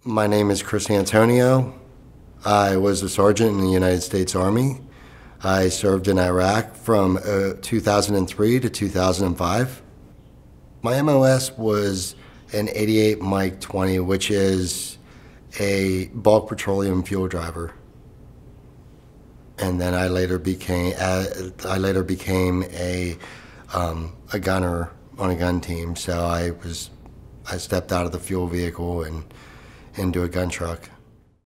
My name is Chris Antonio. I was a sergeant in the United States Army. I served in Iraq from 2003 to 2005. My MOS was an 88 Mike 20, which is a bulk petroleum fuel driver. And then I later became a gunner on a gun team. So I stepped out of the fuel vehicle and into a gun truck.